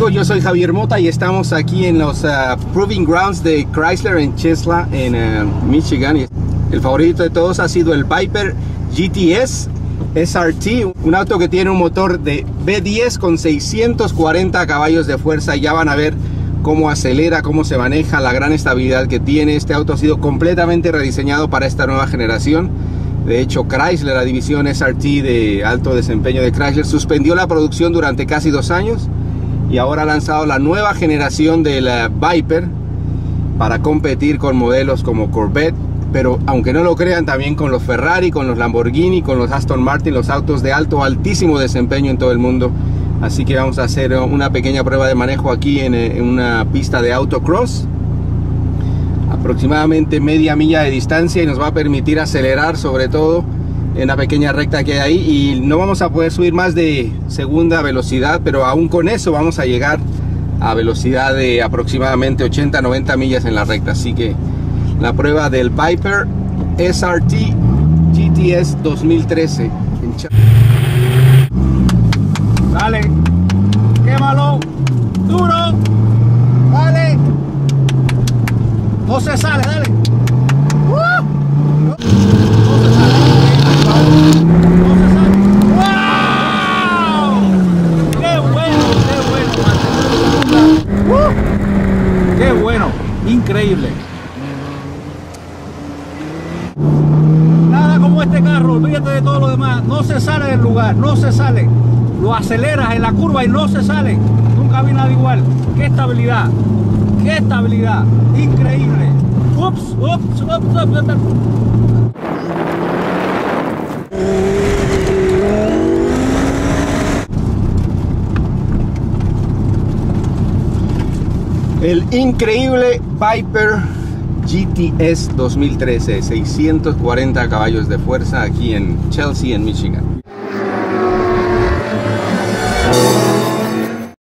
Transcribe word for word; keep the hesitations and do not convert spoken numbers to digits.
yo soy Javier Mota y estamos aquí en los uh, Proving Grounds de Chrysler en Chesla, en uh, Michigan. El favorito de todos ha sido el Viper G T S S R T, un auto que tiene un motor de V diez con seiscientos cuarenta caballos de fuerza. Ya van a ver cómo acelera, cómo se maneja, la gran estabilidad que tiene. Este auto ha sido completamente rediseñado para esta nueva generación. De hecho, Chrysler, la división S R T de alto desempeño de Chrysler, suspendió la producción durante casi dos años y ahora ha lanzado la nueva generación del Viper para competir con modelos como Corvette, pero aunque no lo crean, también con los Ferrari, con los Lamborghini, con los Aston Martin, los autos de alto, altísimo desempeño en todo el mundo. Así que vamos a hacer una pequeña prueba de manejo aquí en, en una pista de autocross, aproximadamente media milla de distancia, y nos va a permitir acelerar, sobre todo en la pequeña recta que hay ahí, y no vamos a poder subir más de segunda velocidad, pero aún con eso vamos a llegar a velocidad de aproximadamente ochenta a noventa millas en la recta. Así que la prueba del Viper S R T G T S dos mil trece. Dale, quémalo, duro, dale, no se sale, dale. ¡Uh! No, no se sale, no se sale. ¡Wow! ¡Qué bueno, qué bueno! ¡Uh! ¡Qué bueno! Increíble. Nada como este carro, olvídate de todo lo demás, no se sale del lugar, no se sale. Lo aceleras en la curva y no se sale. Nunca vi nada igual. ¡Qué estabilidad! ¡Qué estabilidad! ¡Increíble! ¡Ups! ¡Ups! ¡Ups! ¡Ups! ¡Ups! El increíble Viper G T S dos mil trece, seiscientos cuarenta caballos de fuerza aquí en Chelsea, en Michigan. Oh,